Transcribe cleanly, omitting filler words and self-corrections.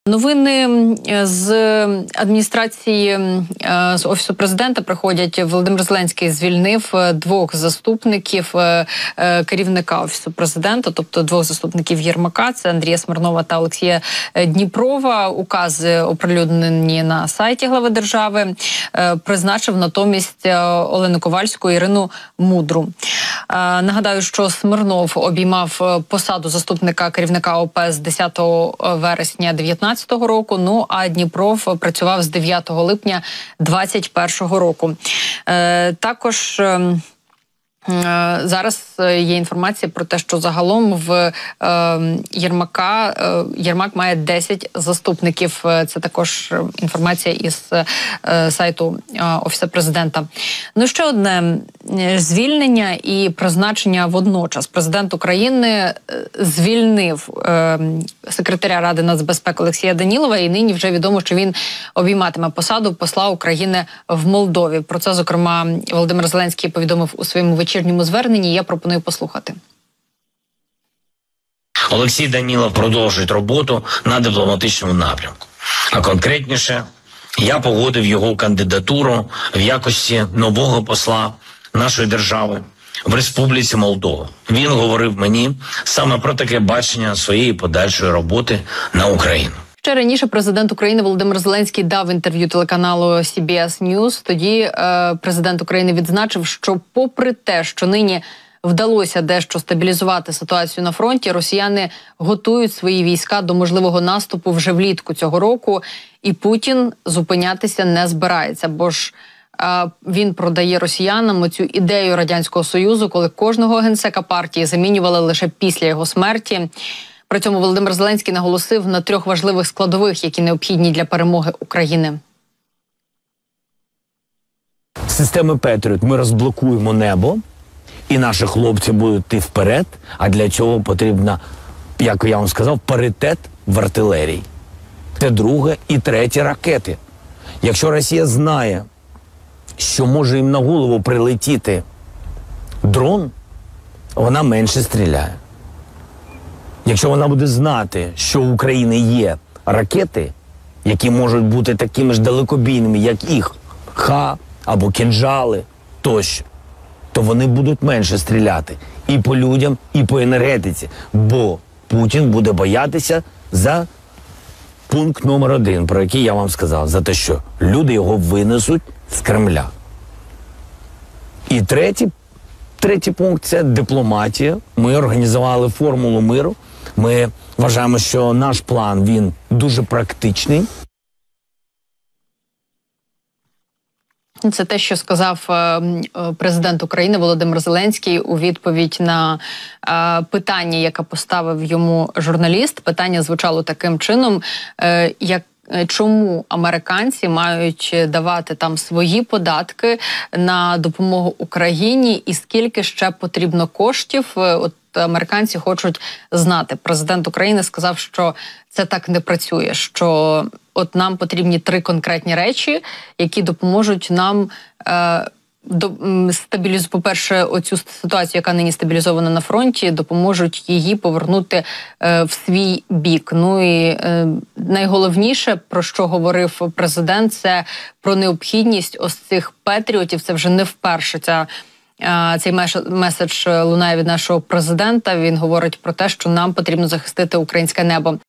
Новини з адміністрації, з Офісу президента приходять. Володимир Зеленський звільнив 2 заступників керівника Офісу президента, тобто 2 заступників Єрмака, це Андрія Смирнова та Олексія Дніпрова. Укази оприлюднені на сайті глави держави. Призначив натомість Олену Ковальську і Ірину Мудру. Нагадаю, що Смирнов обіймав посаду заступника керівника ОП з 10 вересня 2019 року, ну а Дніпров працював з 9 липня 2021 року. Також зараз є інформація про те, що загалом в Єрмак має 10 заступників. Це також інформація із сайту Офісу президента. Ну, ще одне звільнення і призначення водночас. Президент України звільнив секретаря Ради нацбезпеки Олексія Данілова, і нині вже відомо, що він обійматиме посаду посла України в Молдові. Про це, зокрема, Володимир Зеленський повідомив у своєму вечірньому зверненні. Я пропоную послухати. Олексій Данілов продовжує роботу на дипломатичному напрямку. А конкретніше, я погодив його кандидатуру в якості нового посла нашої держави в Республіці Молдова. Він говорив мені саме про таке бачення своєї подальшої роботи на Україну. Ще раніше президент України Володимир Зеленський дав інтерв'ю телеканалу CBS News. Тоді президент України відзначив, що попри те, що нині вдалося дещо стабілізувати ситуацію на фронті, росіяни готують свої війська до можливого наступу вже влітку цього року, і Путін зупинятися не збирається, бо ж він продає росіянам оцю ідею Радянського Союзу, коли кожного генсека партії замінювали лише після його смерті. При цьому Володимир Зеленський наголосив на 3 важливих складових, які необхідні для перемоги України. Системи Петріот ми розблокуємо небо, і наші хлопці будуть йти вперед, а для цього потрібно, як я вам сказав, паритет в артилерії. Це 2 і 3 ракети. Якщо Росія знає, що може їм на голову прилетіти дрон, вона менше стріляє. Якщо вона буде знати, що у України є ракети, які можуть бути такими ж далекобійними, як їх Х або кінжали тощо, то вони будуть менше стріляти і по людям, і по енергетиці. Бо Путін буде боятися за пункт номер 1, про який я вам сказав, за те, що люди його винесуть з Кремля. І третій пункт – це дипломатія. Ми організували формулу миру. Ми вважаємо, що наш план, він дуже практичний. Це те, що сказав президент України Володимир Зеленський у відповідь на питання, яке поставив йому журналіст. Питання звучало таким чином, чому американці мають давати там свої податки на допомогу Україні і скільки ще потрібно коштів. От американці хочуть знати. Президент України сказав, що це так не працює, що от нам потрібні 3 конкретні речі, які допоможуть нам по-перше, оцю ситуацію, яка нині стабілізована на фронті, допоможуть її повернути в свій бік. Ну і найголовніше, про що говорив президент, це про необхідність ось цих патріотів. Це вже не вперше цей меседж лунає від нашого президента. Він говорить про те, що нам потрібно захистити українське небо.